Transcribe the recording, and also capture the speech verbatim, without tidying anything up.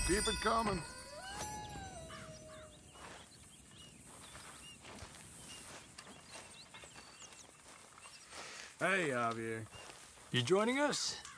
Keep it coming. Hey, Javier. You joining us?